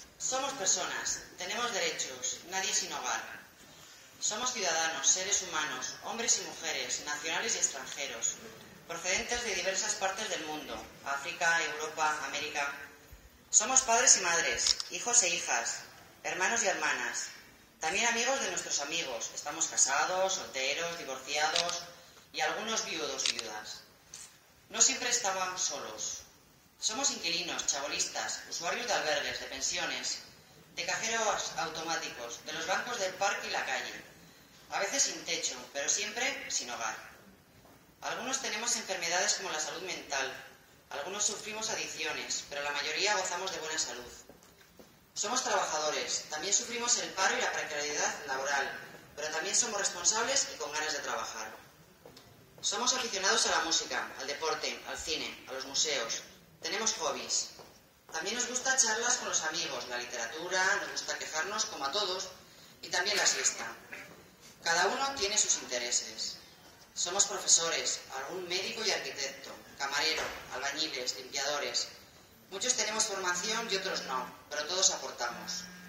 Somos personas, tenemos derechos, nadie sin hogar. Somos ciudadanos, seres humanos, hombres y mujeres, nacionales y extranjeros, procedentes de diversas partes del mundo, África, Europa, América. Somos padres y madres, hijos e hijas, hermanos y hermanas, también amigos de nuestros amigos. Estamos casados, solteros, divorciados y algunos viudos y viudas. No siempre estábamos solos. Somos inquilinos, chabolistas, usuarios de albergues, de pensiones, de cajeros automáticos, de los bancos del parque y la calle. A veces sin techo, pero siempre sin hogar. Algunos tenemos enfermedades como la salud mental, algunos sufrimos adicciones, pero la mayoría gozamos de buena salud. Somos trabajadores, también sufrimos el paro y la precariedad laboral, pero también somos responsables y con ganas de trabajar. Somos aficionados a la música, al deporte, al cine, a los museos. Tenemos hobbies. También nos gusta charlas con los amigos, la literatura, nos gusta quejarnos como a todos y también la siesta. Cada uno tiene sus intereses. Somos profesores, algún médico y arquitecto, camarero, albañiles, limpiadores. Muchos tenemos formación y otros no, pero todos aportamos.